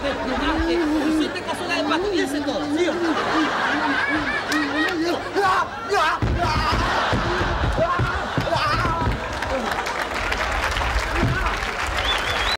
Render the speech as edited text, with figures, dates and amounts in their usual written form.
Hiciste cazuela de pato, y ese todo, ¿sí o no?